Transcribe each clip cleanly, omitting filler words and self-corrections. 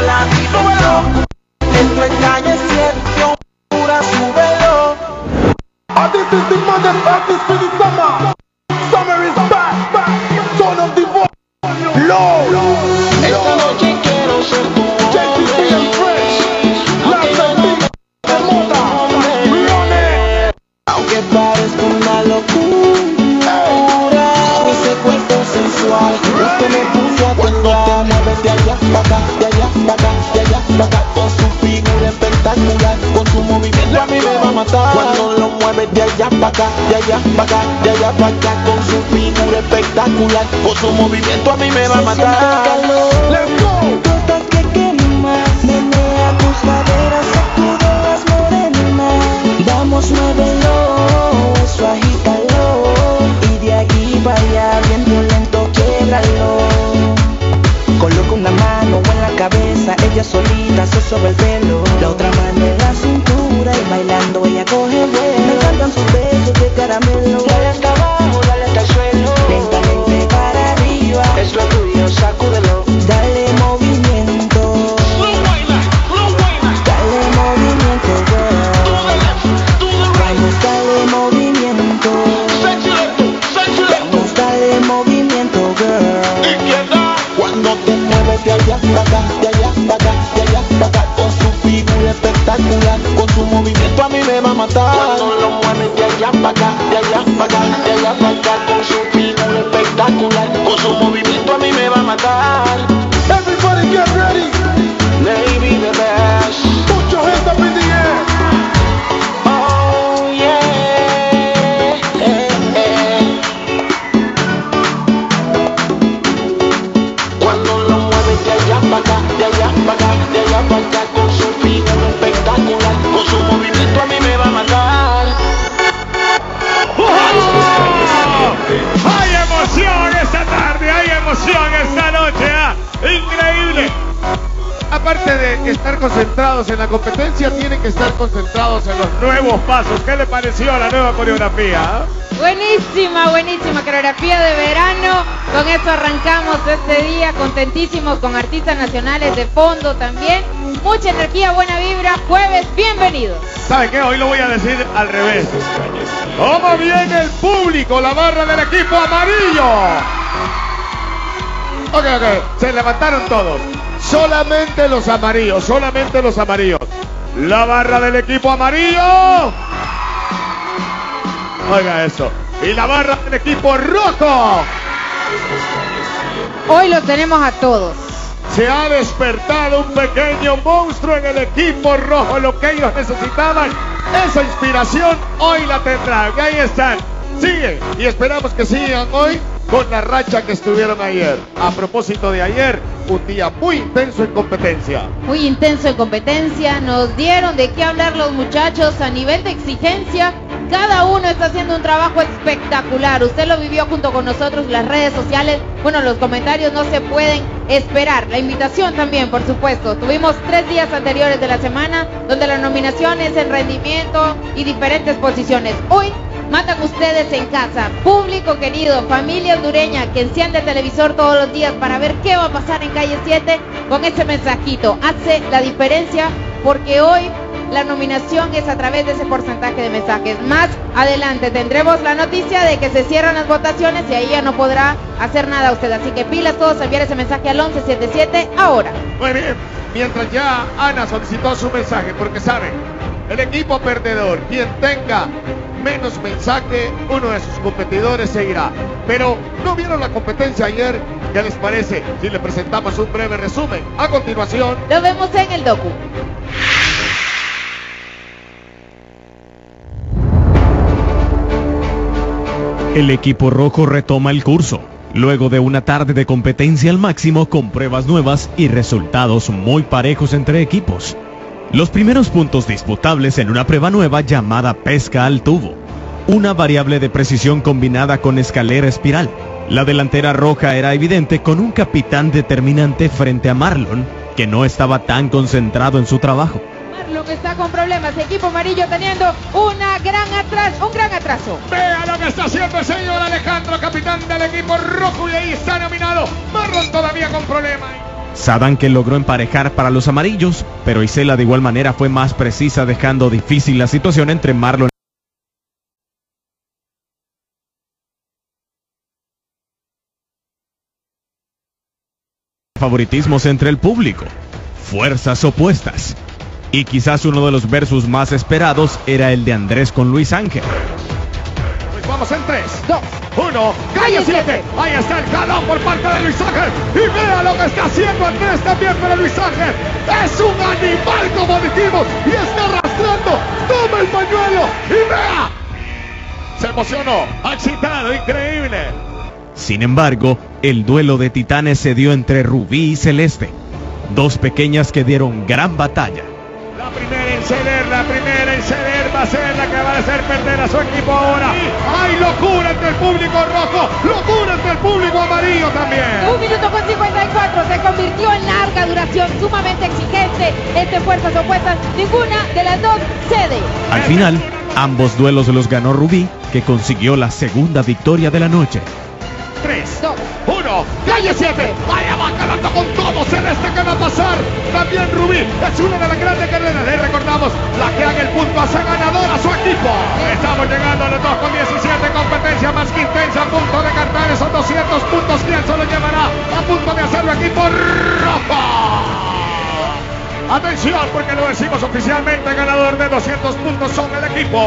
la diversión. Esto es calle 7, pura súbelo. This is the motherfucking for the summer. Summer is back, back. Son of the boy. Low. Esta noche quiero ser tu hombre. Aunque parezca una locura, ese cuerpo sensual, es que me puse a temblar. Mueves de allá para acá, de allá para acá, de allá para acá, con su figura espectacular, con su movimiento a mí me va a matar. Cuando lo mueves de allá para acá, de allá para acá, de allá para acá, con su figura espectacular, con su movimiento a mí me va a matar. Let's go. Gotas que quemas, menea tus caderas, sacude las morenas. Vamos, muévelo, eso agítalo, y de aquí para allá bien violento, quiebralo. Coloca una mano en la cabeza, ella solita se sobre el pelo, la otra mano en la cintura y bailando ella coge vuelo. Me encantan sus besos de caramelo. Dale hasta abajo, dale hasta el suelo, lentamente para arriba, es lo tuyo, sacúdelo. Dale movimiento, dale movimiento, girl. Vamos, dale movimiento, vamos, dale movimiento, girl. Cuando te mueves de allá para acá, de allá para acá, de allá para acá, con su figura espectacular, con su movimiento a mí me va a matar. Cuando lo mueves de allá para acá, de allá para acá, de allá para acá, con su figura espectacular, con su movimiento a mí me va a matar. Everybody get ready. Baby, the best. Put your hands up in the air. Oh yeah. Cuando lo mueves de allá para acá, de allá para acá, de allá para acá, con su figura espectacular, con su movimiento a mí me va a matar. ¡Hay emoción esta tarde! ¡Hay emoción esta noche! ¿Ah? ¡Increíble! Aparte de estar concentrados en la competencia, tienen que estar concentrados en los nuevos pasos. ¿Qué le pareció la nueva coreografía? ¿Ah? Buenísima, buenísima coreografía de verano. Con esto arrancamos este día, contentísimos con artistas nacionales de fondo también. Mucha energía, buena vibra. Jueves, bienvenidos. ¿Sabe qué? Hoy lo voy a decir al revés. ¿Cómo viene el público? La barra del equipo amarillo. Ok, se levantaron todos. Solamente los amarillos, solamente los amarillos. La barra del equipo amarillo. Oiga eso. Y la barra del equipo rojo. Hoy los tenemos a todos. Se ha despertado un pequeño monstruo en el equipo rojo. Lo que ellos necesitaban, esa inspiración, hoy la tendrán. Y ahí están. Siguen. Y esperamos que sigan hoy con la racha que estuvieron ayer. A propósito de ayer, un día muy intenso en competencia. Muy intenso en competencia. Nos dieron de qué hablar los muchachos a nivel de exigencia. Cada uno está haciendo un trabajo espectacular. Usted lo vivió junto con nosotros, las redes sociales. Bueno, los comentarios no se pueden esperar. La invitación también, por supuesto. Tuvimos 3 días anteriores de la semana donde las nominaciones en rendimiento y diferentes posiciones. Hoy matan ustedes en casa. Público querido, familia hondureña que enciende el televisor todos los días para ver qué va a pasar en Calle 7 con este mensajito. Hace la diferencia porque hoy la nominación es a través de ese porcentaje de mensajes. Más adelante tendremos la noticia de que se cierran las votaciones y ahí ya no podrá hacer nada usted. Así que pilas todos, enviar ese mensaje al 1177 ahora. Muy bien, mientras ya Ana solicitó su mensaje, porque saben, el equipo perdedor, quien tenga menos mensaje, uno de sus competidores seguirá. Pero ¿no vieron la competencia ayer? ¿Qué les parece si le presentamos un breve resumen? A continuación, Lo vemos en el docu. El equipo rojo retoma el curso, luego de una tarde de competencia al máximo con pruebas nuevas y resultados muy parejos entre equipos. Los primeros puntos disputables en una prueba nueva llamada pesca al tubo, una variable de precisión combinada con escalera espiral. La delantera roja era evidente con un capitán determinante frente a Marlon, que no estaba tan concentrado en su trabajo. Marlon está con problemas, equipo amarillo teniendo un gran atraso. vea lo que está haciendo el señor Alejandro, capitán del equipo rojo, y ahí está nominado Marlon todavía con problemas. Sadán que logró emparejar para los amarillos, pero Isela de igual manera fue más precisa, dejando difícil la situación entre Marlon favoritismos entre el público, fuerzas opuestas, y quizás uno de los versus más esperados era el de Andrés con Luis Ángel. Pues vamos en 3, 2, 1, calle 7. Ahí está el jalón por parte de Luis Ángel. Y vea lo que está haciendo Andrés también, pero Luis Ángel es un animal, como dijimos, y está arrastrando. Toma el pañuelo y vea. Se emocionó, excitado, increíble. Sin embargo, el duelo de titanes se dio entre Rubí y Celeste, dos pequeñas que dieron gran batalla. La primera en ceder va a ser la que va a hacer perder a su equipo ahora. ¡Hay locura entre el público rojo! ¡Locura entre el público amarillo también! 1 minuto con 54 se convirtió en larga duración, sumamente exigente. Entre fuerzas opuestas, ninguna de las dos cede. Al final, ambos duelos los ganó Rubí, que consiguió la segunda victoria de la noche. 3, 2, 1, calle 7. Vaya, va ganando con todo Celeste, ¿qué va a pasar? También Rubí es una de las grandes carreras. Le recordamos, la que haga el punto hace ganador a su equipo. Estamos llegando a los 2 con 17, competencia más que intensa, a punto de cartar esos 200 puntos. ¿Quién se lo llevará? A punto de hacerlo equipo rojo. Atención, porque lo decimos oficialmente, ganador de 200 puntos son el equipo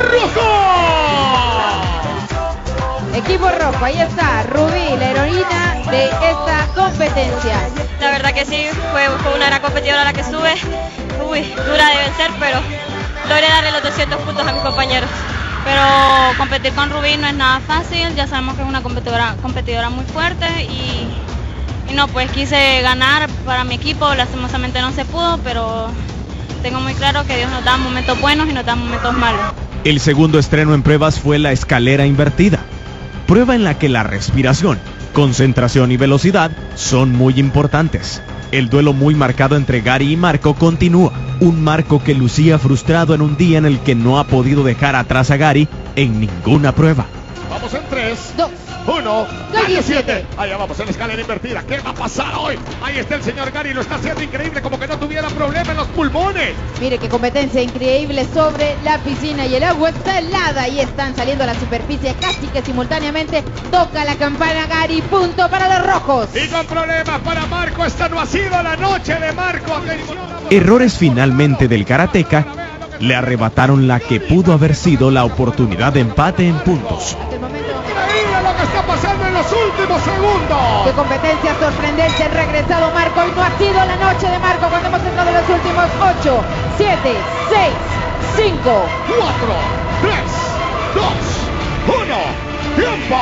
rojo. Equipo rojo, ahí está Rubí, la heroína de esta competencia. La verdad que sí, fue una gran competidora la que sube. Dura de vencer, pero logré darle los 200 puntos a mis compañeros. Pero competir con Rubí no es nada fácil, ya sabemos que es una competidora muy fuerte y no, pues quise ganar para mi equipo, lastimosamente no se pudo, pero tengo muy claro que Dios nos da momentos buenos y nos da momentos malos. El segundo estreno en pruebas fue la escalera invertida, prueba en la que la respiración, concentración y velocidad son muy importantes. El duelo muy marcado entre Gary y Marco continúa, un Marco que lucía frustrado en un día en el que no ha podido dejar atrás a Gary en ninguna prueba. Vamos en 3, 2, 1, calle 7. Allá vamos en la escalera invertida. ¿Qué va a pasar hoy? Ahí está el señor Gary, lo está haciendo increíble, como que no tuviera problema en los pulmones. Mire qué competencia increíble sobre la piscina y el agua está helada y están saliendo a la superficie casi que simultáneamente. Toca la campana Gary, punto para los rojos. Y con problemas para Marco, esta no ha sido la noche de Marco. Errores finalmente del karateca le arrebataron la que pudo haber sido la oportunidad de empate en puntos. Hasta el momento. Increíble lo que está pasando en los últimos segundos. Qué competencia sorprendente, regresado Marco y no ha sido la noche de Marco cuando hemos entrado en los últimos 8, 7, 6, 5, 4, 3, 2, 1, ¡tiempo!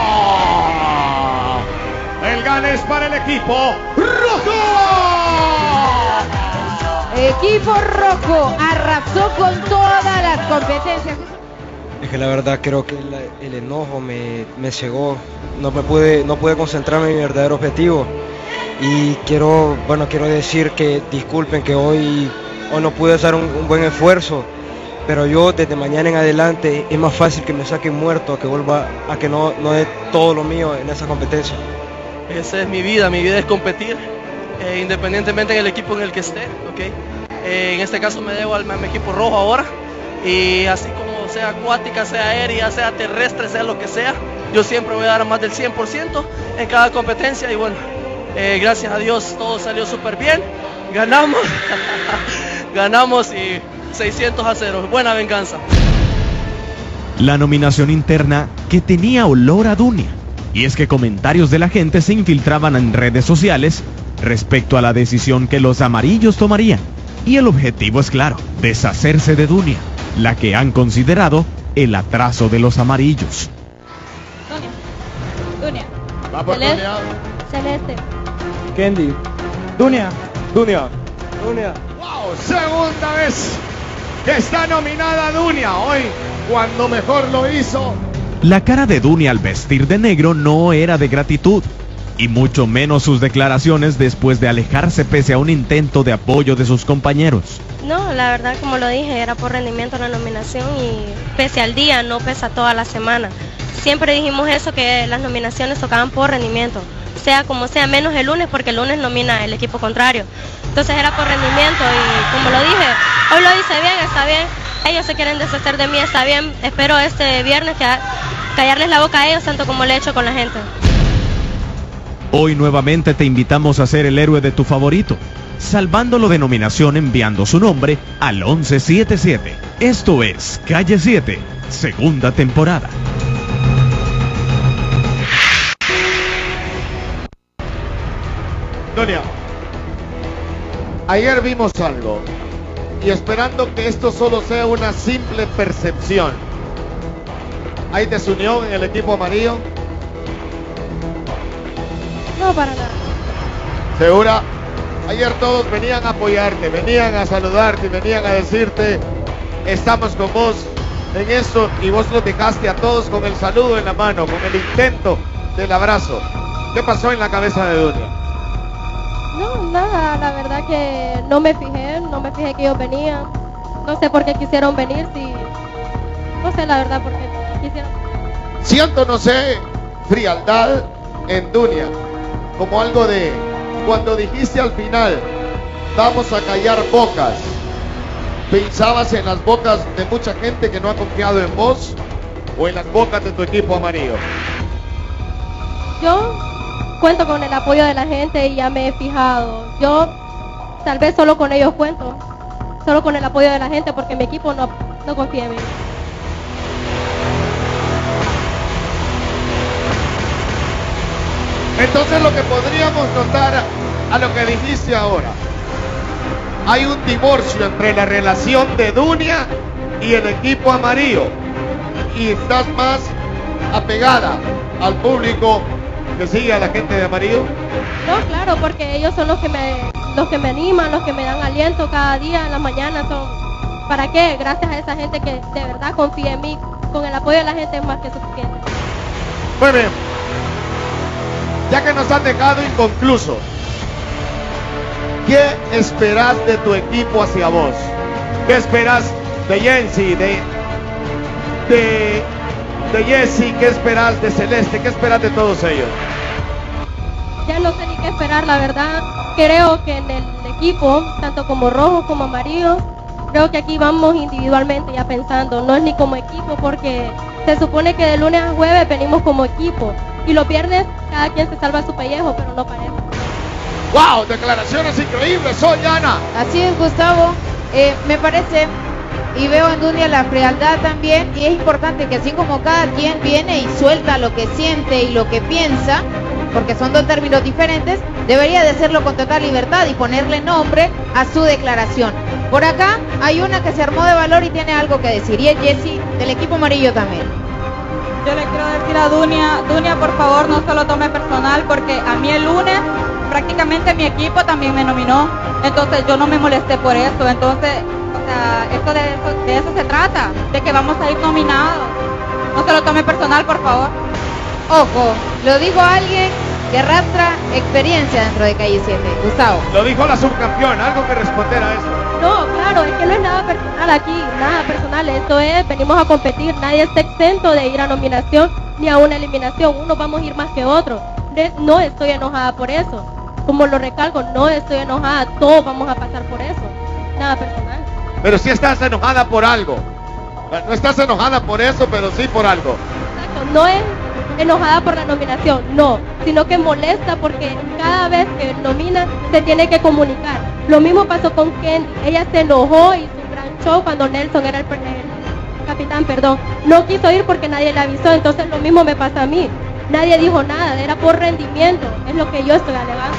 El gane es para el equipo rojo. Equipo rojo arrasó con todas las competencias. Es que la verdad creo que el enojo me cegó, no pude concentrarme en mi verdadero objetivo y quiero decir que disculpen que hoy no pude hacer un buen esfuerzo, pero yo desde mañana en adelante es más fácil que me saquen muerto a que vuelva a que no dé todo lo mío en esa competencia. Esa es mi vida es competir, independientemente en el equipo en el que esté, ¿okay? En este caso me debo al equipo rojo ahora y así como sea acuática, sea aérea, sea terrestre, sea lo que sea, yo siempre voy a dar más del 100% en cada competencia y bueno, gracias a Dios todo salió súper bien, ganamos, ganamos y 600-0, buena venganza. La nominación interna que tenía olor a Dunia, y es que comentarios de la gente se infiltraban en redes sociales respecto a la decisión que los amarillos tomarían, y el objetivo es claro, deshacerse de Dunia, la que han considerado el atraso de los amarillos. Dunia. Va por Celeste. Dunia. Celeste. Candy, Dunia. Wow, segunda vez que está nominada Dunia. Hoy, cuando mejor lo hizo. La cara de Dunia al vestir de negro no era de gratitud, y mucho menos sus declaraciones después de alejarse pese a un intento de apoyo de sus compañeros. No, la verdad, como lo dije, era por rendimiento la nominación y pese al día, no pesa toda la semana. Siempre dijimos eso, que las nominaciones tocaban por rendimiento. sea como sea, menos el lunes, porque el lunes nomina el equipo contrario. Entonces era por rendimiento y como lo dije, hoy lo hice bien, está bien. Ellos se quieren deshacer de mí, está bien. Espero este viernes callarles la boca a ellos, tanto como lo he hecho con la gente. Hoy nuevamente te invitamos a ser el héroe de tu favorito, salvándolo de nominación enviando su nombre al 1177. Esto es Calle 7, segunda temporada. Dunia, ayer vimos algo y esperando que esto solo sea una simple percepción, ¿hay desunión en el equipo amarillo? No, para nada. ¿Segura? Ayer todos venían a apoyarte, venían a saludarte, venían a decirte, estamos con vos en eso, y vos los dejaste a todos con el saludo en la mano, con el intento del abrazo. ¿Qué pasó en la cabeza de Dunia? No, nada, la verdad que no me fijé que ellos venían. No sé por qué quisieron venir, no sé la verdad por qué quisieron. Siento, no sé, frialdad en Dunia, como algo de cuando dijiste al final, vamos a callar bocas. ¿Pensabas en las bocas de mucha gente que no ha confiado en vos o en las bocas de tu equipo amarillo? Yo cuento con el apoyo de la gente y ya me he fijado. Yo tal vez solo con ellos cuento, solo con el apoyo de la gente, porque mi equipo no confía en mí. Entonces lo que podríamos notar a lo que dijiste ahora, hay un divorcio entre la relación de Dunia y el equipo amarillo, y estás más apegada al público que sigue a la gente de amarillo. No, claro, porque ellos son los que me animan, los que me dan aliento cada día en la mañana. ¿Para qué? Gracias a esa gente que de verdad confía en mí. Con el apoyo de la gente es más que suficiente. Muy bien. Ya que nos han dejado inconclusos, ¿qué esperas de tu equipo hacia vos? ¿Qué esperas de Jensi, de Jessy? ¿Qué esperas de Celeste? ¿Qué esperas de todos ellos? Ya no sé ni qué esperar, la verdad. Creo que en el equipo, tanto como rojo como amarillo, creo que aquí vamos individualmente ya pensando, no es ni como equipo, porque se supone que de lunes a jueves venimos como equipo y los viernes cada quien se salva su pellejo, pero no parece. ¡Wow! Declaraciones increíbles, soy Ana. Así es, Gustavo. Me parece y veo en Dunia la frialdad también, y es importante que así como cada quien viene y suelta lo que siente y lo que piensa, porque son dos términos diferentes, debería de hacerlo con total libertad y ponerle nombre a su declaración. Por acá hay una que se armó de valor y tiene algo que decir, y es Jessy del equipo amarillo también. Yo le quiero decir a Dunia, por favor no se lo tome personal, porque a mí el lunes prácticamente mi equipo también me nominó, entonces yo no me molesté por eso. Entonces, o sea, de eso se trata, de que vamos a ir nominados. No se lo tome personal, por favor. Ojo, lo dijo alguien que arrastra experiencia dentro de Calle 7. Gustavo. Lo dijo la subcampeona, algo que responder a eso. No, claro, es que no es nada personal aquí, nada personal, esto es, venimos a competir, nadie está exento de ir a nominación ni a una eliminación, unos vamos a ir más que otros. No estoy enojada por eso, como lo recalco, no estoy enojada, todos vamos a pasar por eso, nada personal. Pero sí estás enojada por algo, no estás enojada por eso, pero sí por algo. Exacto, no es enojada por la nominación, no, sino que molesta porque cada vez que nomina se tiene que comunicar. Lo mismo pasó con Kendy, ella se enojó y su gran show cuando Nelson era el capitán, no quiso ir porque nadie le avisó. Entonces lo mismo me pasa a mí, nadie dijo nada, era por rendimiento, es lo que yo estoy alegando.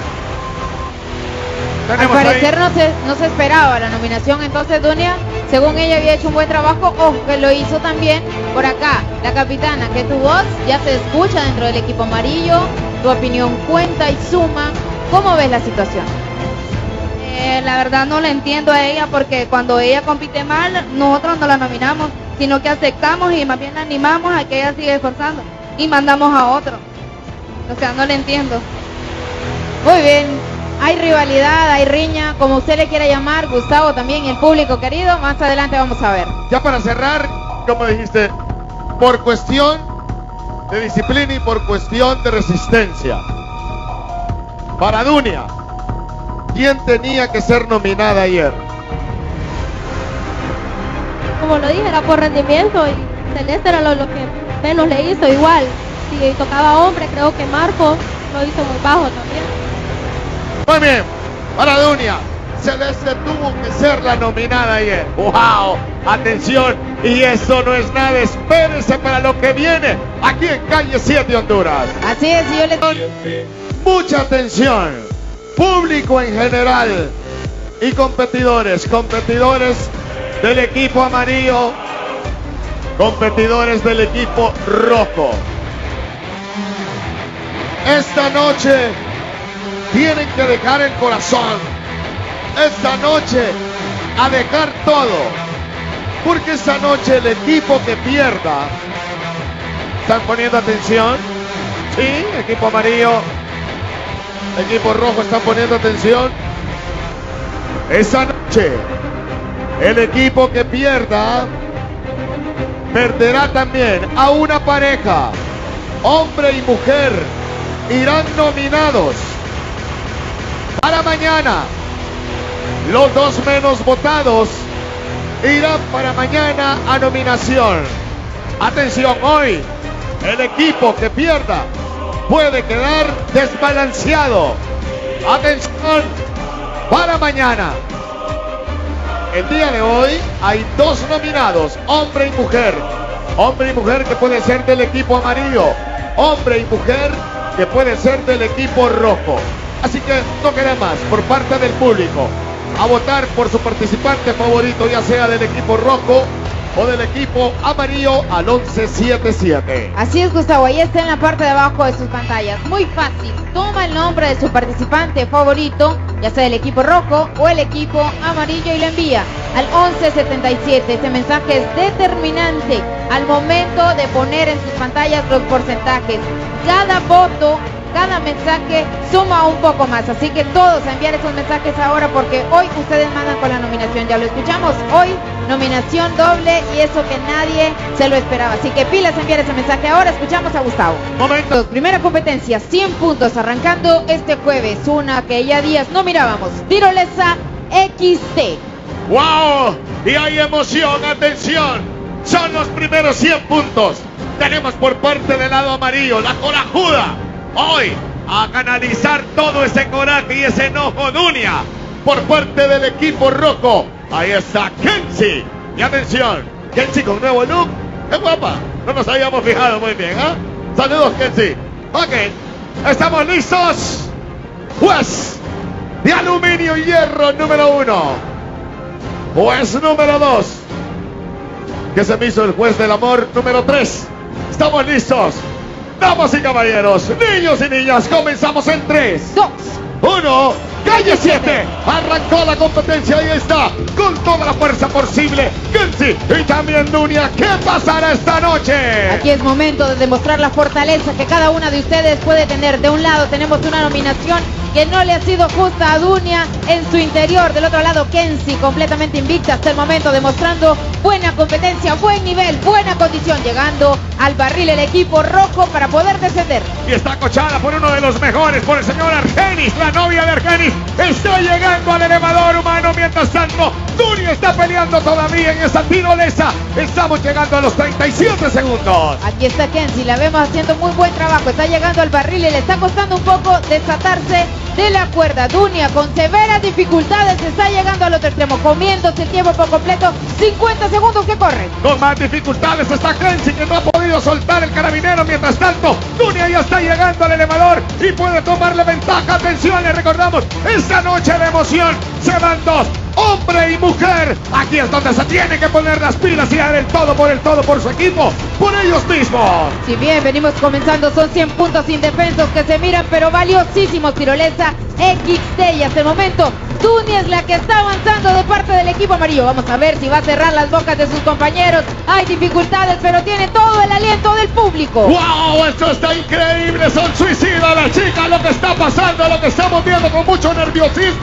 Al parecer no se esperaba la nominación, entonces Dunia, según ella había hecho un buen trabajo, ojo que lo hizo también por acá, la capitana, que tu voz ya se escucha dentro del equipo amarillo, tu opinión cuenta y suma. ¿Cómo ves la situación? La verdad no la entiendo a ella, porque cuando ella compite mal, nosotros no la nominamos, sino que aceptamos y más bien la animamos a que ella siga esforzando y mandamos a otro. O sea, no la entiendo. Muy bien, hay rivalidad, hay riña, como usted le quiera llamar, Gustavo también y el público querido, más adelante vamos a ver. Ya para cerrar, como dijiste, por cuestión de disciplina y por cuestión de resistencia, Para Dunia, ¿quién tenía que ser nominada ayer? Como lo dije, era por rendimiento y Celeste era lo que menos le hizo igual. Si tocaba hombre, creo que Marco lo hizo muy bajo también. Muy bien, para Dunia, Celeste tuvo que ser la nominada ayer. ¡Wow! Atención, y eso no es nada, espérense para lo que viene aquí en Calle 7 Honduras. Así es, y yo les... Mucha atención, público en general y competidores del equipo amarillo, competidores del equipo rojo. Esta noche tienen que dejar el corazón, esta noche a dejar todo, porque esta noche el equipo que pierda, ¿están poniendo atención? Sí, equipo amarillo, equipo rojo, ¿están poniendo atención? Esta noche el equipo que pierda perderá también a una pareja, hombre y mujer, irán nominados. Para mañana, los dos menos votados irán para mañana a nominación. Atención, hoy el equipo que pierda puede quedar desbalanceado. Atención, para mañana. El día de hoy hay dos nominados, hombre y mujer. Hombre y mujer que puede ser del equipo amarillo. Hombre y mujer que puede ser del equipo rojo. Así que no queda más por parte del público a votar por su participante favorito, ya sea del equipo rojo o del equipo amarillo al 1177. Así es, Gustavo, ahí está en la parte de abajo de sus pantallas. Muy fácil, toma el nombre de su participante favorito, ya sea del equipo rojo o el equipo amarillo, y lo envía al 1177. Este mensaje es determinante al momento de poner en sus pantallas los porcentajes. Cada voto, cada mensaje suma un poco más, así que todos a enviar esos mensajes ahora, porque hoy ustedes mandan con la nominación, ya lo escuchamos, hoy nominación doble, y eso que nadie se lo esperaba, así que pilas a enviar ese mensaje ahora. Escuchamos a Gustavo. Momento. Primera competencia, 100 puntos, arrancando este jueves, una que ya días no mirábamos, tirolesa XT. ¡Wow! Y hay emoción, atención, son los primeros 100 puntos. Tenemos por parte del lado amarillo la corajuda. Hoy, a canalizar todo ese coraje y ese enojo, Dunia. Por parte del equipo rojo, ahí está Kenzie. Y atención, Kenzie con nuevo look. ¡Qué guapa! No nos habíamos fijado muy bien, ¿eh? Saludos, Kenzie. Ok, estamos listos. Juez de aluminio y hierro número 1. Juez número 2. ¿Qué se me hizo el juez del amor número 3? Estamos listos. Damas y caballeros, niños y niñas, comenzamos en 3, 2, 1, Calle 7, arrancó la competencia, ahí está, con toda la fuerza posible, Kenzie y también Dunia. ¿Qué pasará esta noche? Aquí es momento de demostrar la fortaleza que cada una de ustedes puede tener. De un lado tenemos una nominación que no le ha sido justa a Dunia en su interior. Del otro lado, Kenzie, completamente invicta hasta el momento, demostrando buena competencia, buen nivel, buena condición, llegando al barril el equipo rojo para poder descender. Y está acochada por uno de los mejores, por el señor Argenis, la novia de Argenis. Está llegando al elevador humano. Mientras tanto, Dunia está peleando todavía en esa tirolesa. Estamos llegando a los 37 segundos. Aquí está Kenzie, la vemos haciendo muy buen trabajo. Está llegando al barril y le está costando un poco desatarse de la cuerda. Dunia con severas dificultades está llegando al otro extremo, comiéndose el tiempo por completo. 50 segundos que corren. Con más dificultades está Kenzie, que no ha podido soltar el carabinero. Mientras tanto, Dunia ya está llegando al elevador y puede tomarle ventaja. Atención, le recordamos, esta noche de emoción se van dos, hombre y mujer. Aquí es donde se tiene que poner las pilas y dar el todo por su equipo, por ellos mismos. Si bien venimos comenzando, son 100 puntos indefensos que se miran, pero valiosísimos. Tirolesa XT, y hasta el momento Dunia es la que está avanzando de parte del equipo amarillo. Vamos a ver si va a cerrar las bocas de sus compañeros. Hay dificultades, pero tiene todo el aliento del público. ¡Wow! Esto está increíble, son suicidas las chicas. Lo que está pasando, lo que estamos viendo con mucho nerviosismo.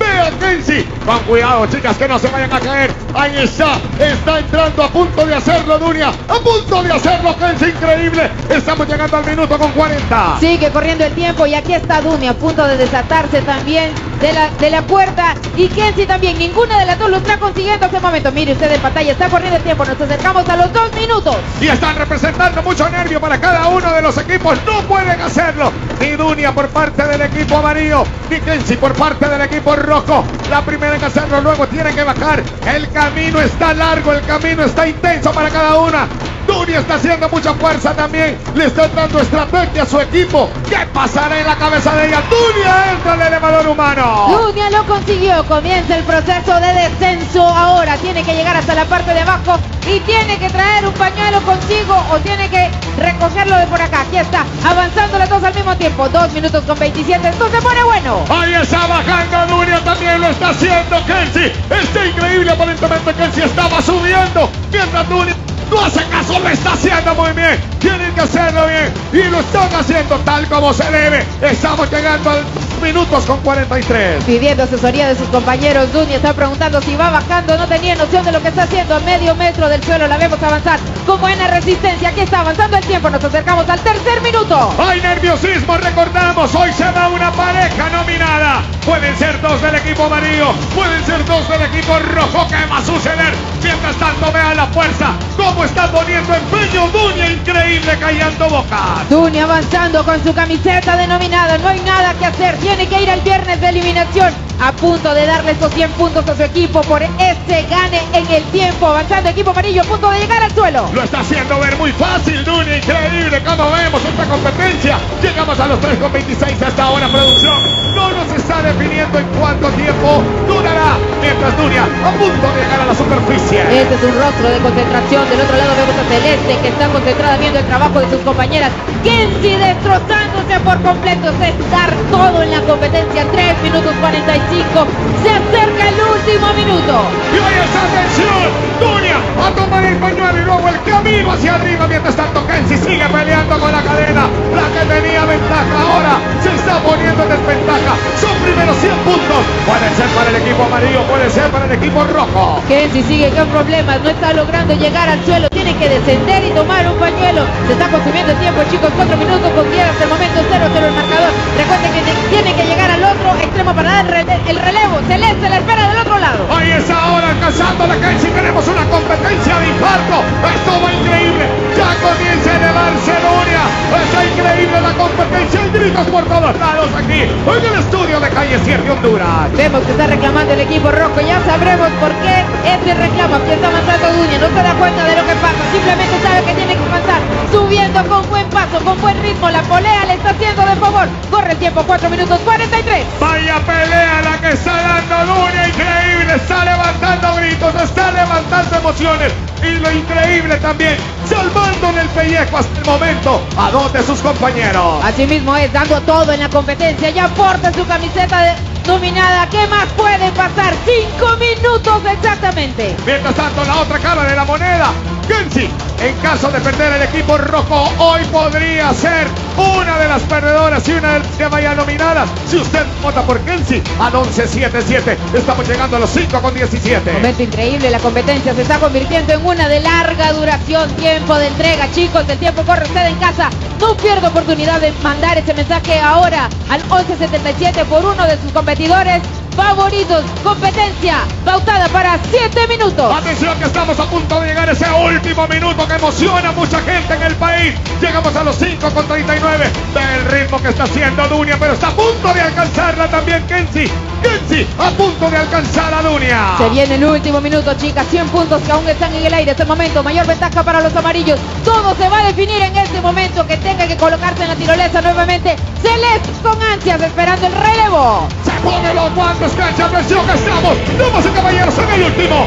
Vea Kenzie. Con cuidado, chicas, que no se vayan a caer. Ahí está. Está entrando a punto de hacerlo Dunia. A punto de hacerlo Kenzie. Increíble. Estamos llegando al minuto con 40. Sigue corriendo el tiempo y aquí está Dunia a punto de desatarse también de la puerta. Y Kenzie también. Ninguna de las dos lo está consiguiendo hasta el momento. Mire usted en pantalla. Está corriendo el tiempo. Nos acercamos a los 2 minutos. Y están representando mucho nervio para cada uno de los equipos. No pueden hacerlo. Ni Dunia por parte del equipo amarillo, ni Kenzie por parte del equipo rojo. La primera en hacerlo, luego tiene que bajar. El camino está largo, el camino está intenso para cada una. Dunia está haciendo mucha fuerza también. Le está dando estrategia a su equipo. ¿Qué pasará en la cabeza de ella? Dunia entra al elevador humano. Dunia lo consiguió. Comienza el proceso de descenso. Ahora tiene que llegar hasta la parte de abajo y tiene que traer un pañuelo consigo o tiene que recogerlo de por acá. Aquí está, avanzando las dos al mismo tiempo. 2 minutos con 27. Esto se pone bueno. Ahí está bajando Dunia, también lo está haciendo Kenzie. Está increíble, aparentemente Kenzie estaba subiendo mientras Dunia no hace caso, lo está haciendo muy bien. Tienen que hacerlo bien y lo están haciendo tal como se debe. Estamos llegando a 2 minutos con 43. Pidiendo asesoría de sus compañeros. Dunia está preguntando si va bajando. No tenía noción de lo que está haciendo. A medio metro del suelo la vemos avanzar con buena resistencia. Aquí está avanzando el tiempo. Nos acercamos al 3er minuto. Hay nerviosismo, recordamos. Hoy se da una pareja nominada. Pueden ser 2 del equipo amarillo, pueden ser 2 del equipo rojo. ¿Qué va a suceder? Mientras tanto, vean la fuerza. Cómo está poniendo empeño Dunia. Increíble, callando bocas. Dunia avanzando con su camiseta denominada. No hay nada que hacer. Tiene que ir al viernes de eliminación. A punto de darle estos 100 puntos a su equipo por ese gane en el tiempo. Avanzando equipo amarillo a punto de llegar al suelo. Lo está haciendo ver muy fácil Dunia. Increíble como vemos esta competencia. Llegamos a los 3:26 hasta ahora, producción. No nos está definiendo en cuánto tiempo durará. Mientras Dunia a punto de llegar a la superficie. Este es un rostro de concentración. Del otro lado vemos a Celeste, que está concentrada viendo el trabajo de sus compañeras. Kenzie destrozándose por completo. Es dar todo en la competencia. 3 minutos 45. Se acerca el último minuto. Y hoy esa atención. Dunia a tomar el pañuelo y luego el camino hacia arriba. Mientras tanto Kenzie sigue peleando con la cadena. La que tenía ventaja ahora se está poniendo en desventaja. Son primeros 100 puntos. Puede ser para el equipo amarillo, puede ser para el equipo rojo. Kenzie sigue con problemas. No está logrando llegar al suelo. Tiene que descender y tomar un pañuelo. Se está consumiendo el tiempo, chicos. 4 minutos con 10 hasta el momento. 0-0 el marcador. Recuerden que tiene que llegar al otro extremo para dar el relevo. Celeste la espera del otro lado. Ahí está ahora alcanzando la Kenzie. Tenemos una competencia de infarto. Esto va increíble. Ya comienza a elevarse Dunia. Está increíble la competencia. Hay gritos por todos lados aquí en el estudio de Calle 7 Honduras. Vemos que está reclamando el equipo rojo. Ya sabremos por qué este reclamo. Aquí está avanzando Dunia. No se da cuenta de lo que pasa. Simplemente sabe que tiene que avanzar. Subiendo con buen paso, con buen ritmo. La polea le está haciendo de favor. Corre el tiempo. 4 minutos 43. Vaya pelea la que está dando Dunia. Increíble. Está levantando gritos. Está levantando emociones. Y lo increíble también, salvando en el pellejo hasta el momento a 2 de sus compañeros. Así mismo es, dando todo en la competencia. Ya porta su camiseta dominada. ¿Qué más puede pasar? 5 minutos exactamente. Mientras tanto, la otra cara de la moneda, Kenzie, en caso de perder el equipo rojo, hoy podría ser una de las perdedoras y una de las que vayan nominadas. Si usted vota por Kenzie, al 11-7-7. Estamos llegando a los 5:17. Momento increíble, la competencia se está convirtiendo en una de larga duración. Tiempo de entrega, chicos, el tiempo corre. Usted en casa, no pierda oportunidad de mandar ese mensaje ahora al 11-77 por uno de sus competidores favoritos. Competencia pautada para 7 minutos. Atención que estamos a punto de llegar a ese último minuto que emociona a mucha gente en el país. Llegamos a los 5:39. Ve el ritmo que está haciendo Dunia, pero está a punto de alcanzarla también Kenzie. Kenzie a punto de alcanzar a Dunia. Se viene el último minuto, chicas. 100 puntos que aún están en el aire. Este momento, mayor ventaja para los amarillos. Todo se va a definir en este momento. Que tenga que colocarse en la tirolesa nuevamente. Celeste con ansias esperando el relevo. Se ponen los guantes, cancha. Atención que estamos, damas y caballeros, en el último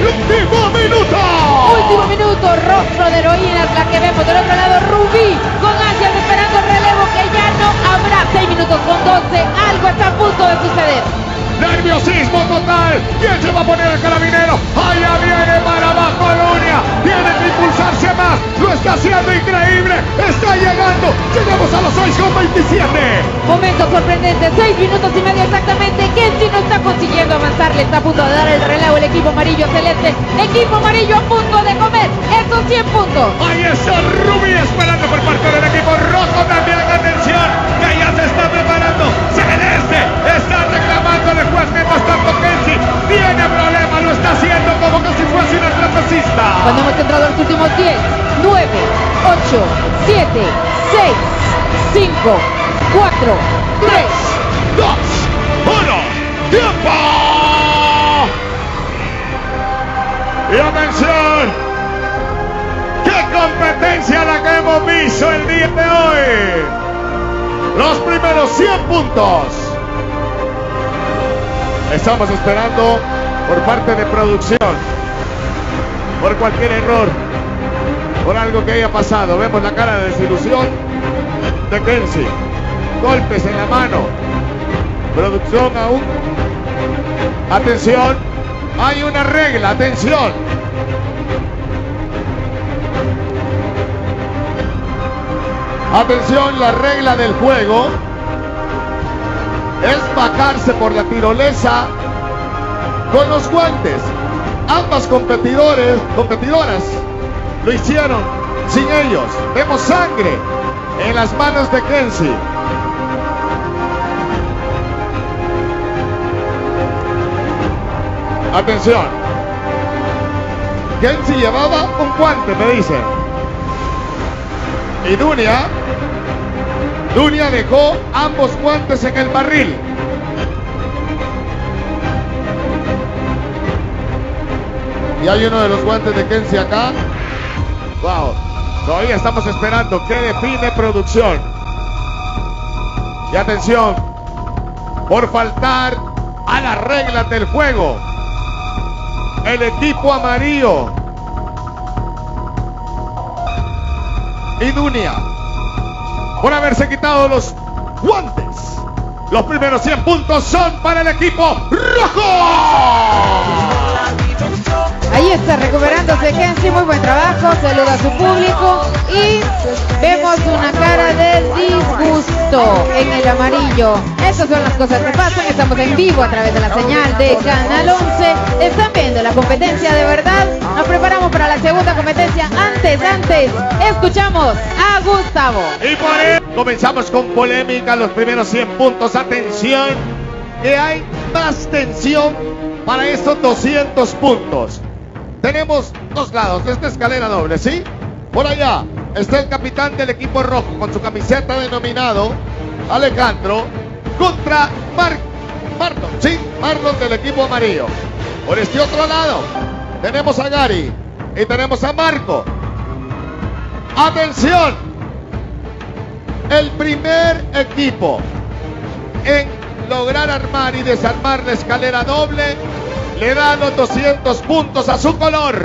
minuto. Último minuto, rostro de heroínas la que vemos. Del otro lado, Rubí con ansias esperando el relevo que ya no habrá. 6 minutos con 12. Algo está a punto de suceder. Nerviosismo total. ¿Quién se va a poner el carabinero? Allá viene para abajo Dunia. Tiene que impulsarse más. Lo está haciendo increíble. está llegando. Llegamos a los 6,27. Momento sorprendente, 6 minutos y medio exactamente. Kenzie no está consiguiendo avanzar, le está a punto de dar el relevo el equipo amarillo celeste. Equipo amarillo a punto de comer esos 100 puntos. Ahí está Rubí esperando por parte del equipo rojo también. Atención, que ya se está preparando. Celeste está reclamando el juez. Mientras tanto Kenzie tiene problema, lo está haciendo como que si fuese una trapecista. Cuando hemos entrado a los últimos 10, 9, 8, 7, 6, 5, 4, 3, 2, 1, ¡tiempo! Y atención, ¡qué competencia la que hemos visto el día de hoy! Los primeros 100 puntos. Estamos esperando por parte de producción, por cualquier error, por algo que haya pasado. Vemos la cara de desilusión de Kenzie. Golpes en la mano. Producción aún. Atención. Hay una regla. Atención. Atención, la regla del juego es bajarse por la tirolesa con los guantes. Ambas competidoras lo hicieron sin ellos. Vemos sangre en las manos de Kenzie. Atención. Kenzie llevaba un guante, me dicen. Y Dunia dejó ambos guantes en el barril. Y hay uno de los guantes de Kenzie acá. Wow. Todavía estamos esperando que define producción. Y atención, por faltar a las reglas del juego, el equipo amarillo y Dunia, por haberse quitado los guantes, los primeros 100 puntos son para el equipo rojo. Ahí está recuperándose Kenzie, muy buen trabajo, saluda a su público y vemos una cara de disgusto en el amarillo. Esas son las cosas que pasan, estamos en vivo a través de la señal de Canal 11. Están viendo la competencia de verdad, nos preparamos para la segunda competencia. Antes, escuchamos a Gustavo. Y por eso comenzamos con polémica, los primeros 100 puntos. Atención, que hay más tensión para estos 200 puntos. Tenemos dos lados, esta escalera doble, ¿sí? Por allá está el capitán del equipo rojo con su camiseta denominado Alejandro contra Marlon, ¿sí? Marlon del equipo amarillo. Por este otro lado tenemos a Gary y tenemos a Marco. Atención, el primer equipo en lograr armar y desarmar la escalera doble le da los 200 puntos a su color.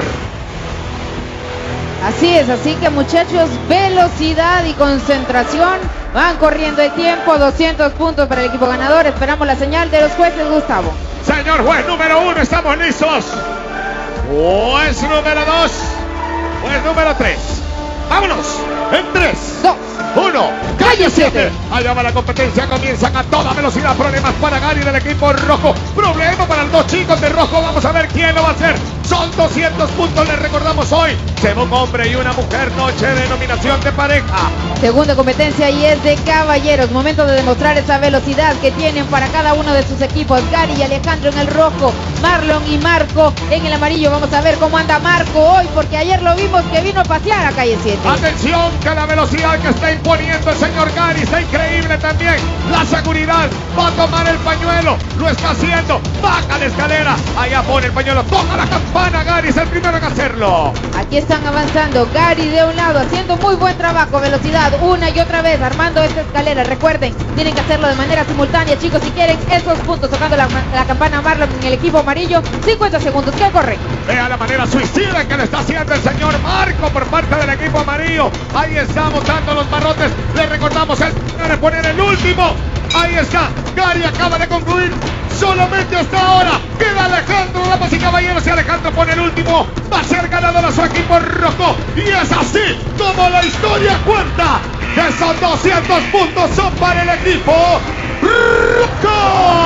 Así es, así que muchachos, velocidad y concentración. Van corriendo el tiempo, 200 puntos para el equipo ganador. Esperamos la señal de los jueces, Gustavo. Señor juez número 1, estamos listos. Juez número 2. Juez número 3. Vámonos. En 3, 2, 1. Calle 7. Allá va la competencia. Comienzan a toda velocidad. Problemas para Gary del equipo rojo. Problema para los dos chicos de rojo. Vamos a ver quién lo va a hacer. Son 200 puntos, les recordamos hoy. Se va un hombre y una mujer, noche de nominación de pareja. Segunda competencia y es de caballeros. Momento de demostrar esa velocidad que tienen para cada uno de sus equipos. Gary y Alejandro en el rojo, Marlon y Marco en el amarillo. Vamos a ver cómo anda Marco hoy, porque ayer lo vimos que vino a pasear a Calle 7. Atención, que la velocidad que está imponiendo el señor Gary está increíble también. La seguridad, va a tomar el pañuelo, lo está haciendo. Baja la escalera, allá pone el pañuelo, toca la campana. Gary es el primero en hacerlo. Aquí están avanzando Gary de un lado, haciendo muy buen trabajo, velocidad, una y otra vez, armando esta escalera. Recuerden, tienen que hacerlo de manera simultánea, chicos, si quieren esos puntos. Tocando la campana Marlon en el equipo amarillo, 50 segundos, ¿qué corre? Vea la manera suicida que lo está haciendo el señor Marco por parte del equipo amarillo. Ahí estamos dando los barrotes, le recordamos el primero de poner el último. Ahí está, Gary acaba de concluir solamente hasta ahora. Queda Alejandro, damas y caballeros, y Alejandro pone el último. Va a ser ganador a su equipo rojo. Y es así como la historia cuenta que esos 200 puntos son para el equipo rojo.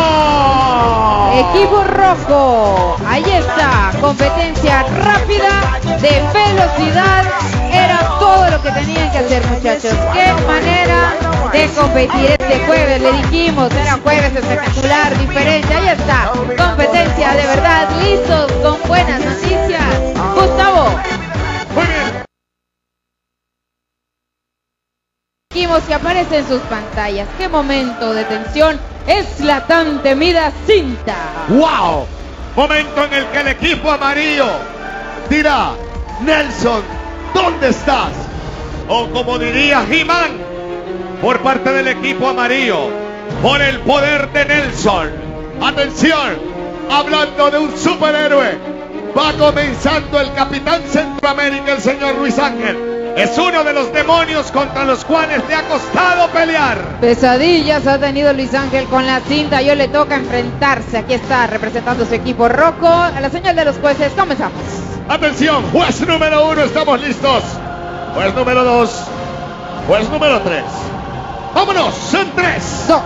Equipo rojo, ahí está, competencia rápida, de velocidad, era todo lo que tenían que hacer, muchachos. Qué manera de competir este jueves, le dijimos, era jueves espectacular, diferente, ahí está, competencia de verdad, listos, con buenas noticias. Gustavo. Muy bien. Dijimos que aparece en sus pantallas, qué momento de tensión, es la tan temida cinta. ¡Wow! Momento en el que el equipo amarillo dirá: Nelson, ¿dónde estás? O como diría He-Man, por parte del equipo amarillo, por el poder de Nelson. Atención, hablando de un superhéroe, va comenzando el capitán Centroamérica, el señor Luis Ángel. Es uno de los demonios contra los cuales le ha costado pelear. Pesadillas ha tenido Luis Ángel con la cinta, y hoy le toca enfrentarse. Aquí está representando su equipo rojo. A la señal de los jueces, comenzamos. Atención, juez número 1, estamos listos. Juez número 2, juez número 3. Vámonos, en 3, 2,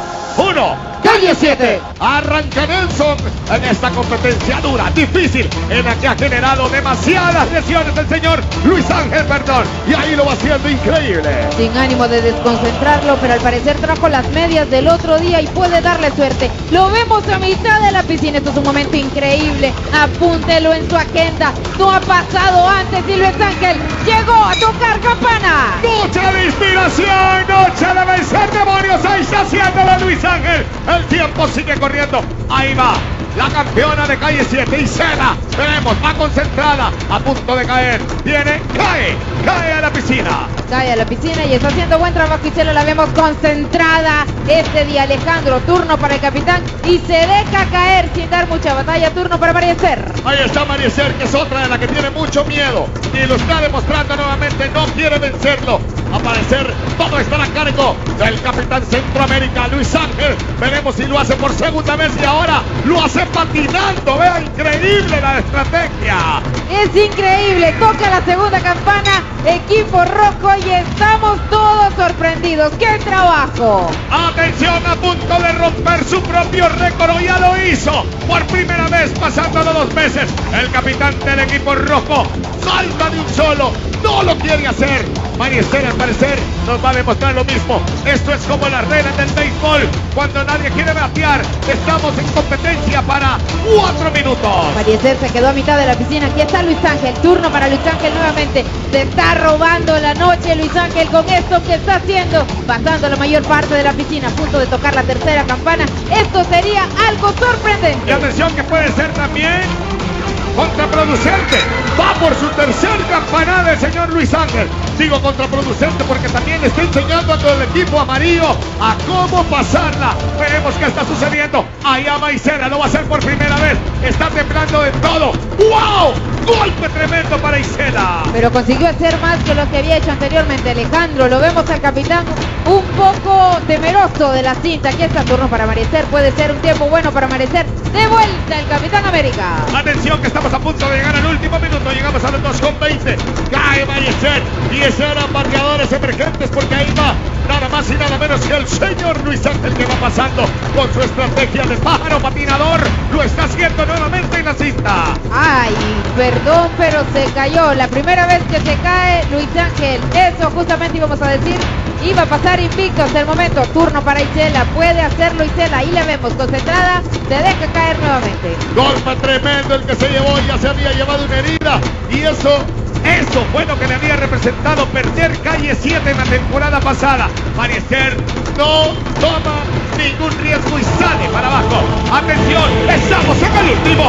1. Calle 7, arranca Nelson en esta competencia dura, difícil, en la que ha generado demasiadas lesiones el señor Luis Ángel Perdón, y ahí lo va haciendo increíble. Sin ánimo de desconcentrarlo, pero al parecer trajo las medias del otro día y puede darle suerte. Lo vemos a mitad de la piscina, esto es un momento increíble, apúntelo en su agenda, no ha pasado antes y Luis Ángel llegó a tocar campana. Noche de inspiración, noche de vencer demonios, ahí está haciéndolo Luis Ángel. El tiempo sigue corriendo. Ahí va la campeona de calle 7, Isela. Veremos, va concentrada, a punto de caer. Viene, cae a la piscina. Cae a la piscina y está haciendo buen trabajo Isela, la vemos concentrada este día. Alejandro, turno para el capitán y se deja caer sin dar mucha batalla. Turno para Mariecer. Ahí está Mariecer, que es otra de la que tiene mucho miedo y lo está demostrando nuevamente, no quiere vencerlo. A parecer todo estará a cargo del capitán Centroamérica, Luis Ángel. Veremos si lo hace por segunda vez y ahora lo hace patinando. Vea, increíble la estrategia. Es increíble, toca la segunda campana, equipo rojo, y estamos todos sorprendidos. ¡Qué trabajo! Atención, a punto de romper su propio récord, ya lo hizo por primera vez, pasándolo 2 veces. El capitán del equipo rojo salta de un solo, no lo quiere hacer. Mariecer, al parecer, nos va a demostrar lo mismo. Esto es como las reglas del béisbol, cuando nadie quiere batear. Estamos en competencia para 4 minutos. Mariecer se quedó a mitad de la piscina. Aquí está Luis Ángel, turno para Luis Ángel nuevamente. Se está robando la noche Luis Ángel con esto que está haciendo, pasando la mayor parte de la piscina, a punto de tocar la tercera campana. Esto sería algo sorprendente. Y atención, que puede ser también contraproducente. Va por su tercer campanada el señor Luis Ángel. Digo contraproducente porque también está enseñando a todo el equipo amarillo a cómo pasarla. Veremos qué está sucediendo. Allá va Isela, lo va a hacer por primera vez. Está temblando de todo. ¡Wow! Golpe tremendo para Isela. Pero consiguió hacer más que lo que había hecho anteriormente Alejandro. Lo vemos al capitán un poco temeroso de la cinta. Aquí está, turno para Mariecer. Puede ser un tiempo bueno para Mariecer. De vuelta el Capitán América. Atención, que estamos a punto de llegar al último minuto. Llegamos a los 2:20. Cae Mariecer. Y esos eran bateadores emergentes, porque ahí va nada más y nada menos que el señor Luis Ángel, que va pasando con su estrategia de pájaro patinador. Lo está haciendo nuevamente en la cinta. Ay, perdón, pero se cayó. La primera vez que se cae Luis Ángel. Eso justamente íbamos a decir. Iba a pasar invicto hasta el momento. Turno para Isela. Puede hacerlo Isela. Ahí la vemos concentrada. Se deja caer nuevamente. Golpe tremendo el que se llevó. Ya se había llevado una herida. Y eso fue lo que le había representado perder calle 7 en la temporada pasada. Mariecer no toma ningún riesgo y sale para abajo. Atención, estamos en el último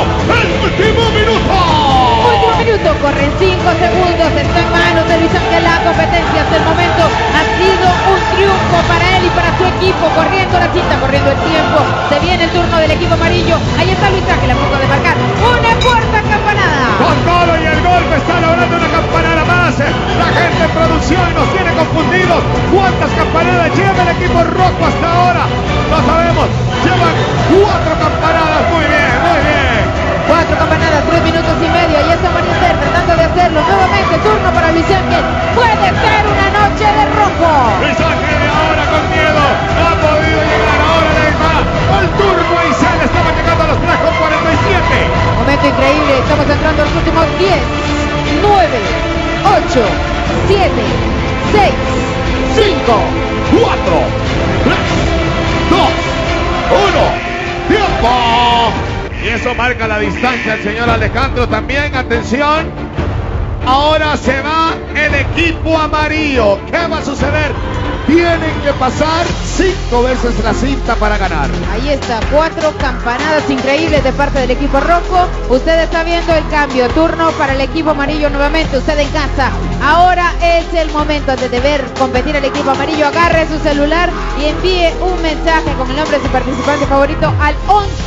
minuto. Último minuto, corren 5 segundos, está en manos de Luis Ángel la competencia. Hasta el momento ha sido un triunfo para él y para su equipo, corriendo la cinta, corriendo el tiempo. Se viene el turno del equipo amarillo. Ahí está Luis Ángel a punto de marcar una cuarta campanada. Con todo y el golpe está logrando una campanada más. La gente en producción nos tiene con confundidos. ¿Cuántas campanadas lleva el equipo rojo hasta ahora? No sabemos. Llevan 4 campanadas. Muy bien, muy bien. 4 campanadas, 3 minutos y medio. Y está Mariester tratando de hacerlo. Nuevamente turno para Luis Ángel. Puede ser una noche de rojo. Luis Ángel ahora con miedo. No ha podido llegar. Ahora le está el turno y se le estaba llegando a los 3:47. Momento increíble. Estamos entrando a los últimos 10, 9, 8, 7, 6, 5, 4, 3, 2, 1. ¡Tiempo! Y eso marca la distancia el señor Alejandro también. Atención. Ahora se va el equipo amarillo. ¿Qué va a suceder? Tienen que pasar 5 veces la cinta para ganar. Ahí está, 4 campanadas increíbles de parte del equipo rojo. Usted está viendo el cambio. Turno para el equipo amarillo nuevamente. Usted en casa. Ahora es el momento de deber competir el equipo amarillo. Agarre su celular y envíe un mensaje con el nombre de su participante favorito al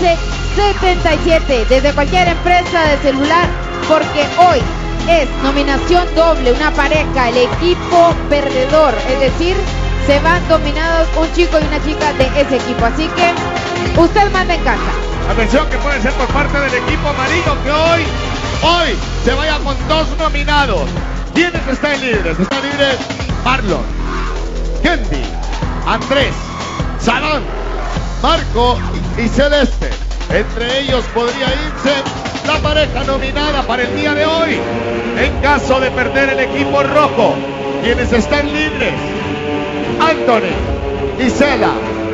1177 desde cualquier empresa de celular, porque hoy es nominación doble, una pareja, el equipo perdedor, es decir, se van dominados un chico y una chica de ese equipo, así que usted manda en casa. Atención que puede ser por parte del equipo amarillo que hoy se vaya con 2 nominados. ¿Quiénes están libres? Están libres Marlon, Kendi, Andrés, Salón, Marco y Celeste. Entre ellos podría irse la pareja nominada para el día de hoy en caso de perder el equipo rojo. Quienes están libres: Anthony, Isela,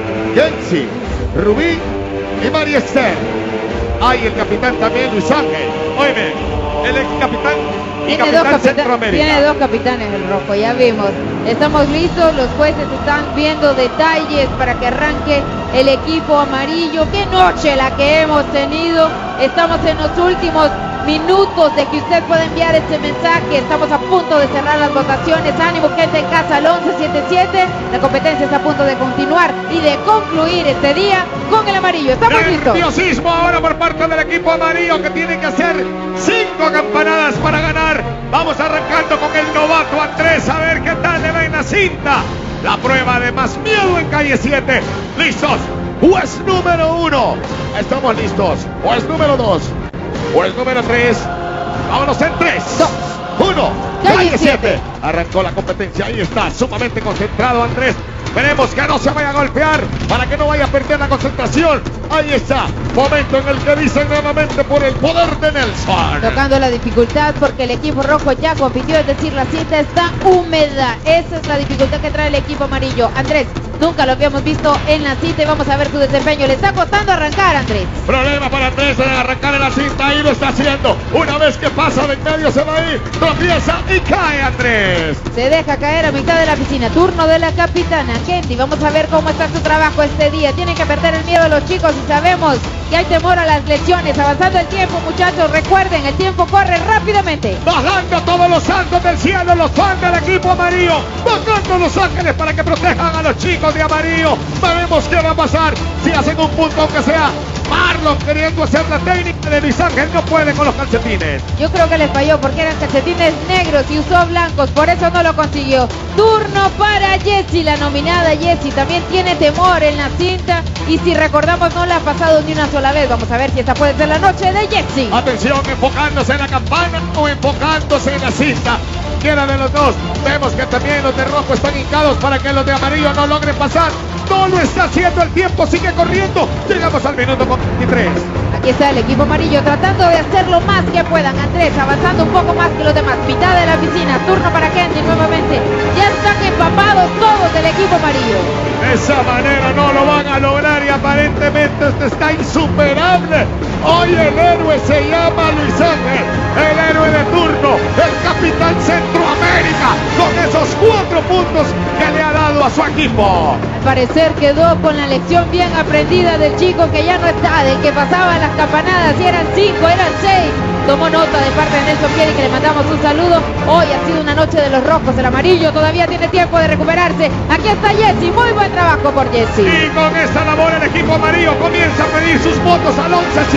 Gensi, Rubí y María Esther. Hay el capitán también, Luis Ángel. Oye, el ex capitán y capitán Centroamérica. Tiene 2 capitanes el rojo, ya vimos. Estamos listos, los jueces están viendo detalles para que arranque el equipo amarillo. ¡Qué noche la que hemos tenido! Estamos en los últimos minutos de que usted pueda enviar este mensaje. Estamos a punto de cerrar las votaciones. Ánimo, gente en casa, al 1177. La competencia está a punto de continuar y de concluir este día con el amarillo. Estamos listos. Nerviosismo ahora por parte del equipo amarillo que tiene que hacer 5 campanadas para ganar. Vamos arrancando con el novato Andrés, a ver qué tal le va en la cinta. La prueba de más miedo en calle 7. ¿Listos? Juez número 1. Estamos listos. Juez número 2. Juez número 3. Vámonos en 3, 2, 1. Calle 7. Arrancó la competencia. Ahí está, sumamente concentrado Andrés. Esperemos que no se vaya a golpear para que no vaya a perder la concentración. Ahí está, momento en el que dicen nuevamente por el poder de Nelson. Tocando la dificultad porque el equipo rojo ya compitió, es decir, la cinta está húmeda. Esa es la dificultad que trae el equipo amarillo. Andrés, nunca lo habíamos visto en la cinta y vamos a ver su desempeño. Le está costando arrancar, Andrés. Problema para Andrés en arrancar en la cinta, ahí lo está haciendo. Una vez que pasa de en medio se va a ir, tropieza y cae Andrés. Se deja caer a mitad de la piscina. Turno de la capitana Kendi. Vamos a ver cómo está su trabajo este día. Tienen que perder el miedo a los chicos y sabemos que hay temor a las lesiones. Avanzando el tiempo, muchachos, recuerden, el tiempo corre rápidamente. Bajando todos los santos del cielo, los fans del equipo amarillo, bajando los ángeles para que protejan a los chicos de amarillo. Sabemos qué va a pasar si hacen un punto, aunque sea Marlon queriendo hacer la técnica de Luis Ángel, no puede con los calcetines. Yo creo que les falló porque eran calcetines negros y usó blancos, por eso no lo consiguió. Turno para Jessie, la nominada Jessie también tiene temor en la cinta y si recordamos no la ha pasado ni una sola vez. Vamos a ver si esta puede ser la noche de Jessie. Atención, enfocándose en la campana o enfocándose en la cinta. Cualquiera de los dos. Vemos que también los de rojo están hincados para que los de amarillo no logren pasar. No lo está haciendo, el tiempo sigue corriendo. Llegamos al minuto 23. Aquí está el equipo amarillo tratando de hacer lo más que puedan. Andrés avanzando un poco más que los demás. Mitad de la piscina. Turno para Kendi nuevamente. Ya están empapados todos del equipo amarillo. De esa manera no lo van a lograr y aparentemente este está insuperable. Hoy el héroe se llama Luis Ángel, el héroe de turno, el capitán Centroamérica, con esos 4 puntos que le ha dado a su equipo. Al parecer quedó con la lección bien aprendida del chico que ya no está, del que pasaba las campanadas, y eran 5, eran 6. Tomó nota de parte de Nelson Pieri, que le mandamos un saludo. Hoy ha sido una noche de los rojos, el amarillo todavía tiene tiempo de recuperarse. Aquí está Jessie, muy buen trabajo por Jessie. Y con esta labor el equipo amarillo comienza a pedir sus votos al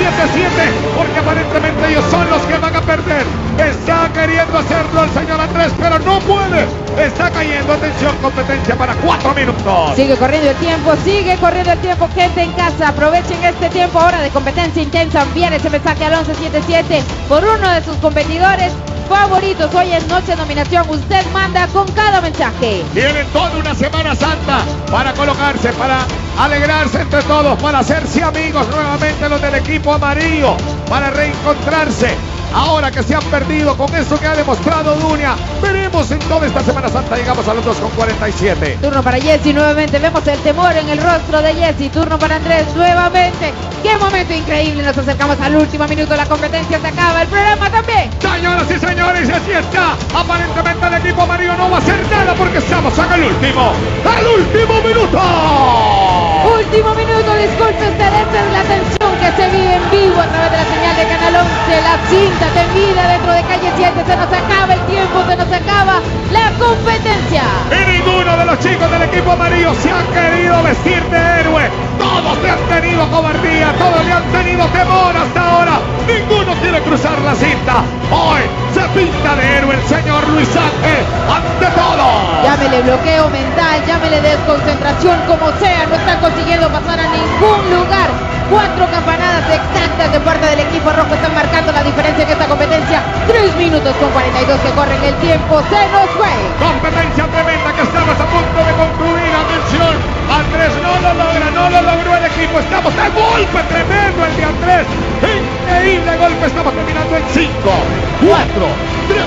1177, porque aparentemente ellos son los que van a perder. Está queriendo hacerlo el señor Andrés, pero no puede. Está cayendo, atención, competencia para 4 minutos. Sigue corriendo el tiempo, gente en casa, aprovechen este tiempo ahora de competencia intensa. Envíen ese mensaje al 1177 por uno de sus competidores favoritos. Hoy es noche de nominación, usted manda con cada mensaje. Tienen toda una Semana Santa para colocarse, para alegrarse entre todos, para hacerse amigos nuevamente los del equipo amarillo, para reencontrarse. Ahora que se han perdido con eso que ha demostrado Dunia, veremos en toda esta Semana Santa. Llegamos a los 2:47. Turno para Jessy nuevamente, vemos el temor en el rostro de Jessy. Turno para Andrés nuevamente. ¡Qué momento increíble! Nos acercamos al último minuto, la competencia se acaba, el programa también. Señoras y señores, así está. Aparentemente el equipo amarillo no va a hacer nada porque estamos en el último minuto. Último minuto, disculpe usted, esta es la tensión que se vive en vivo a través de la señal de Canal 11, la cinta tendida dentro de Calle 7, se nos acaba el tiempo, se nos acaba la competencia. Y ninguno de los chicos del equipo amarillo se han querido vestir de héroe. Todos le han tenido cobardía, todos le han tenido temor hasta ahora. Ninguno quiere cruzar la cinta. Hoy se pinta de héroe el señor Luis Ángel, ante todo. Llámele bloqueo mental, llámele desconcentración, como sea, no están consiguiendo pasar a ningún lugar. 4 campanadas exactas de parte del equipo rojo están marcando la diferencia en esta competencia. 3 minutos con 42 que corren, el tiempo se nos fue. Competencia tremenda que estamos a punto de concluir. Atención, Andrés no lo logró el equipo. Estamos de golpe tremendo el de Andrés. Increíble golpe, estamos terminando en 5, 4, 3,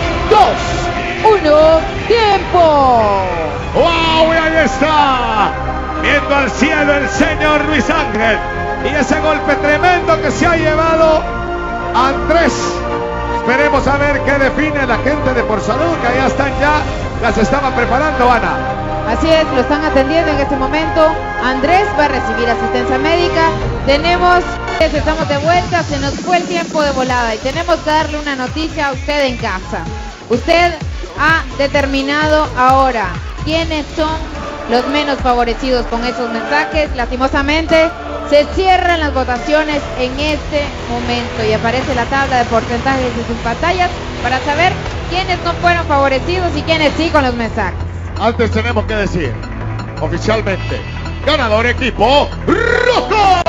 2, 1, tiempo. ¡Wow! Y ahí está, viendo al cielo el señor Luis Ángel. Y ese golpe tremendo que se ha llevado Andrés. Esperemos a ver qué define la gente de Por Salud, que allá están ya, las estaban preparando, Ana. Así es, lo están atendiendo en este momento. Andrés va a recibir asistencia médica. Estamos de vuelta, se nos fue el tiempo de volada y tenemos que darle una noticia a usted en casa. Usted ha determinado ahora quiénes son los menos favorecidos con esos mensajes. Lastimosamente se cierran las votaciones en este momento y aparece la tabla de porcentajes en sus pantallas para saber quiénes no fueron favorecidos y quiénes sí con los mensajes. Antes tenemos que decir oficialmente, ganador equipo rojo.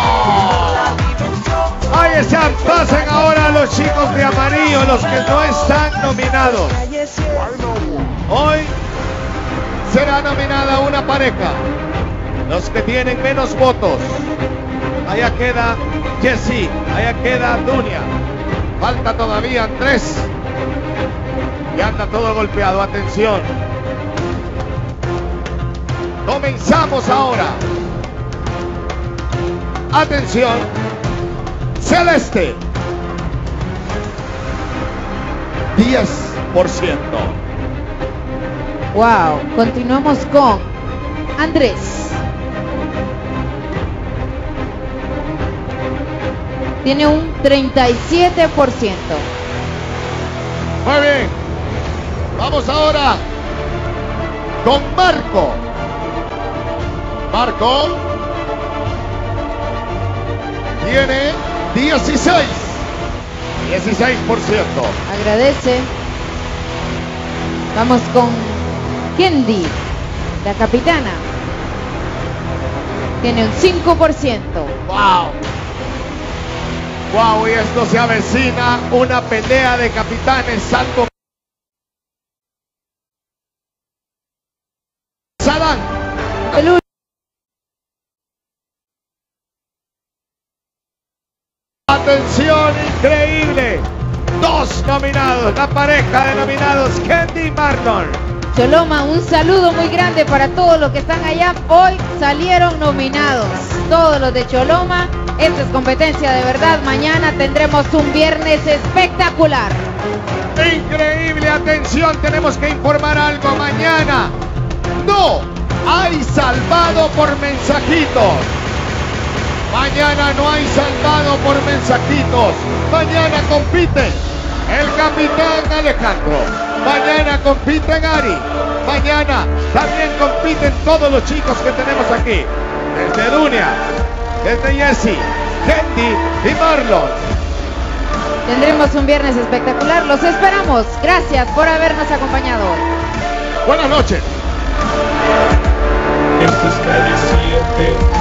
Ahí están, pasen ahora los chicos de amarillo, los que no están nominados. Hoy será nominada una pareja, los que tienen menos votos. Allá queda Jessy, allá queda Dunia. Falta todavía Andrés. Y anda todo golpeado, atención. Comenzamos ahora. Atención. Celeste. 10%. Wow, continuamos con Andrés. Tiene un 37%. Muy bien. Vamos ahora con Marco. Marco tiene 16%. Agradece. Vamos con Kendi, la capitana. Tiene un 5%. Wow. Wow, y esto se avecina una pelea de capitanes, salvo Sadán. El Atención, increíble. 2 nominados, la pareja de nominados, Kendi y Marlon. Choloma, un saludo muy grande para todos los que están allá. Hoy salieron nominados todos los de Choloma. Esta es competencia de verdad. Mañana tendremos un viernes espectacular. Increíble, atención, tenemos que informar algo. Mañana no hay salvado por mensajitos. Mañana no hay salvado por mensajitos. Mañana compiten el capitán Alejandro. Mañana compiten Ari. Mañana también compiten todos los chicos que tenemos aquí. Desde Dunia, desde Jessy, Kendi y Marlon. Tendremos un viernes espectacular. Los esperamos. Gracias por habernos acompañado hoy. Buenas noches. Esto es Calle 7.